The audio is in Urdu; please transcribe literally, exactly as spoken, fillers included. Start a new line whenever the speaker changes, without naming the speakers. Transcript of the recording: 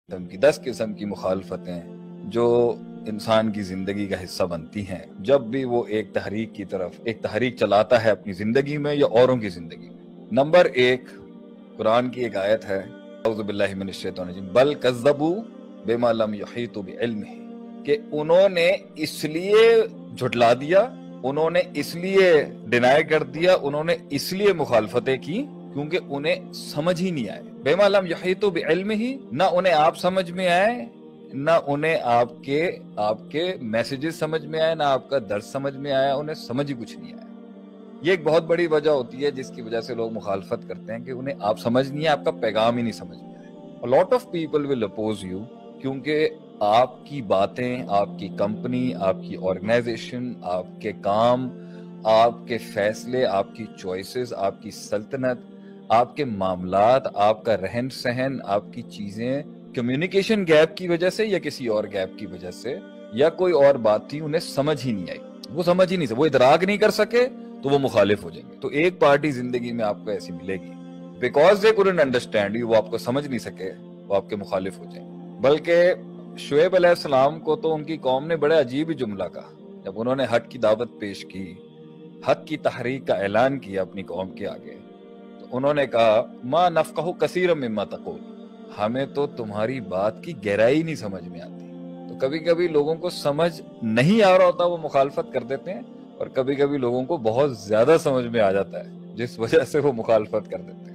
قسم کی دس قسم کی مخالفتیں جو انسان کی زندگی کا حصہ بنتی ہیں جب بھی وہ ایک تحریک کی طرف ایک تحریک چلاتا ہے اپنی زندگی میں یا اوروں کی زندگی میں۔ نمبر ایک، قرآن کی ایک آیت ہے، اعوذ باللہ من الشیطان الرجیم، بل کذبوا بما لم یحیطوا بعلمہ، کہ انہوں نے اس لیے جھٹلا دیا، انہوں نے اس لیے ڈینائی کر دیا، انہوں نے اس لیے مخالفتیں کی کیونکہ انہیں سمجھ ہی نہیں آئے۔ بما لم یحیطوا بعلمہ، نہ انہیں آپ سمجھ میں آئے، نہ انہیں آپ کے آپ کے میسیجز سمجھ میں آئے، نہ آپ کا درس سمجھ میں آیا، انہیں سمجھ ہی کچھ نہیں آیا۔ یہ ایک بہت بڑی وجہ ہوتی ہے جس کی وجہ سے لوگ مخالفت کرتے ہیں کہ انہیں آپ سمجھ نہیں ہے، آپ کا پیغام ہی نہیں سمجھ میں آیا۔ A lot of people will oppose you کیونکہ آپ کی باتیں، آپ کی کمپنی، آپ کی آرگنائزیشن، آپ کے کام، آپ کے فیصلے، آپ کی چوائسز، آپ کی سلطنت، آپ کے معاملات، آپ کا رہن سہن، آپ کی چیزیں کمیونیکیشن گیپ کی وجہ سے یا کسی اور گیپ کی وجہ سے یا کوئی اور بات تھی، انہیں سمجھ ہی نہیں آئی، وہ سمجھ ہی نہیں سکے، وہ ادراک نہیں کر سکے تو وہ مخالف ہو جائیں گے۔ تو ایک پارٹی زندگی میں آپ کو ایسی ملے گی، because they couldn't understand you، وہ آپ کو سمجھ نہیں سکے، وہ آپ کے مخالف ہو جائیں گے۔ بلکہ شعیب علیہ السلام کو تو ان کی قوم نے بڑے عجیب ہی جملہ کہا جب انہوں نے حق کی دعوت پیش کی، حق کی تحریک کا اعلان کیا اپنی قوم کے آگے، تو انہوں نے کہا ما نفقہ کثیرا مما تقول، ہمیں تو تمہاری بات کی گہرائی نہیں سمجھ میں آتی۔ تو کبھی کبھی لوگوں کو سمجھ نہیں آ رہا ہوتا، وہ مخالفت کر دیتے ہیں، اور کبھی کبھی لوگوں کو بہت زیادہ سمجھ میں آ جاتا ہے جس وجہ سے وہ مخالفت کر دیتے ہیں۔